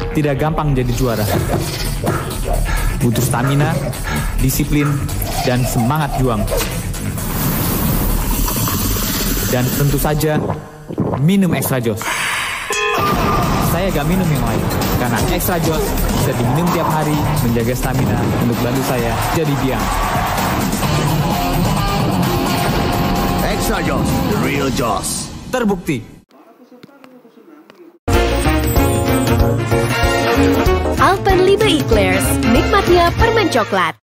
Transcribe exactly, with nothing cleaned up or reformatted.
tidak gampang jadi juara. Butuh stamina, disiplin, dan semangat juang. Dan tentu saja, minum Extra Joss. Saya gak minum yang lain, karena Extra Joss bisa diminum tiap hari, menjaga stamina untuk bantu saya jadi biang. Extra Joss, the real Joss. Terbukti. Alpenlibe Eclairs, nikmatnya permen coklat.